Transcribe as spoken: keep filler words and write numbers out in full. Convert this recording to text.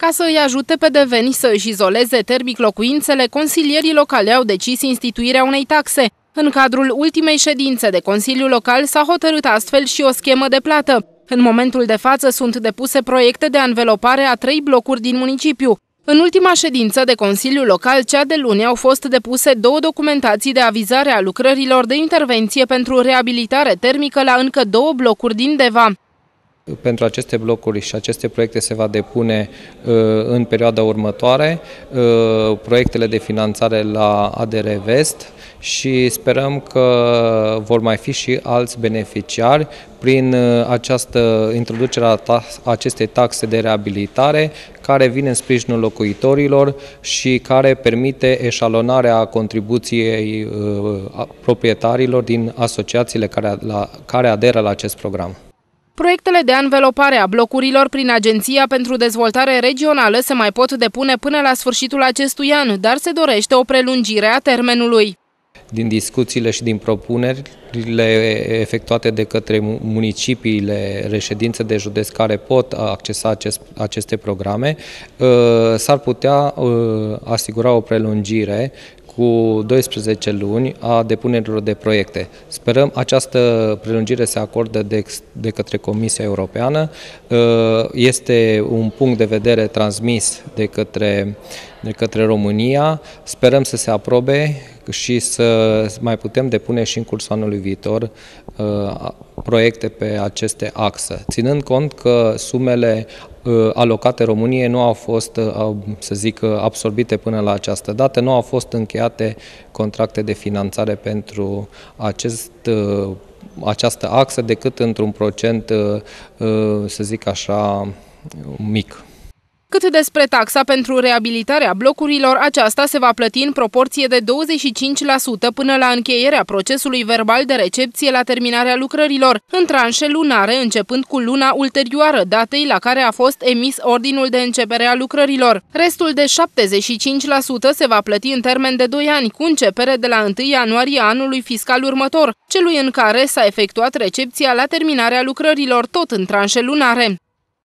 Ca să îi ajute pe deveni să își izoleze termic locuințele, consilierii locali au decis instituirea unei taxe. În cadrul ultimei ședințe de Consiliul Local s-a hotărât astfel și o schemă de plată. În momentul de față sunt depuse proiecte de anvelopare a trei blocuri din municipiu. În ultima ședință de Consiliul Local, cea de luni, au fost depuse două documentații de avizare a lucrărilor de intervenție pentru reabilitare termică la încă două blocuri din Deva. Pentru aceste blocuri și aceste proiecte se va depune uh, în perioada următoare uh, proiectele de finanțare la A D R Vest și sperăm că vor mai fi și alți beneficiari prin uh, această introducere a acestei taxe de reabilitare care vine în sprijinul locuitorilor și care permite eșalonarea contribuției uh, proprietarilor din asociațiile care, la, care aderă la acest program. Proiectele de anvelopare a blocurilor prin Agenția pentru Dezvoltare Regională se mai pot depune până la sfârșitul acestui an, dar se dorește o prelungire a termenului. Din discuțiile și din propunerile efectuate de către municipiile reședințe de județ care pot accesa acest, aceste programe, s-ar putea asigura o prelungire cu doisprezece luni a depunerilor de proiecte. Sperăm această prelungire se acordă de, de către Comisia Europeană. Este un punct de vedere transmis de către, de către România. Sperăm să se aprobe și să mai putem depune și în cursul anului viitor proiecte pe aceste axe, ținând cont că sumele alocate României nu au fost, să zic, absorbite până la această dată, nu au fost încheiate contracte de finanțare pentru acest, această axă decât într-un procent, să zic așa, mic. Cât despre taxa pentru reabilitarea blocurilor, aceasta se va plăti în proporție de douăzeci și cinci la sută până la încheierea procesului verbal de recepție la terminarea lucrărilor, în tranșe lunare, începând cu luna ulterioară datei la care a fost emis ordinul de începere a lucrărilor. Restul de șaptezeci și cinci la sută se va plăti în termen de doi ani, cu începere de la întâi ianuarie anului fiscal următor, celui în care s-a efectuat recepția la terminarea lucrărilor, tot în tranșe lunare.